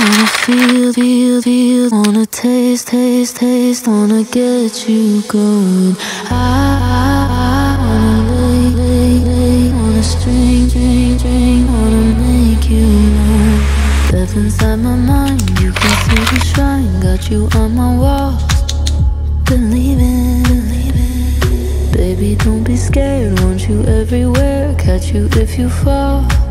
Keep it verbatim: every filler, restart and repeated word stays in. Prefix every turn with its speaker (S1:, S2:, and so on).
S1: Wanna feel, feel, feel. Wanna taste, taste, taste. Wanna get you going. I, I, I wanna lay, lay, lay. Wanna string, string, string. Wanna make you know. Step inside my mind, you can see the shrine. Got you on my wall. Believe it, believe it. Baby, don't be scared. Want you everywhere. Catch you if you fall.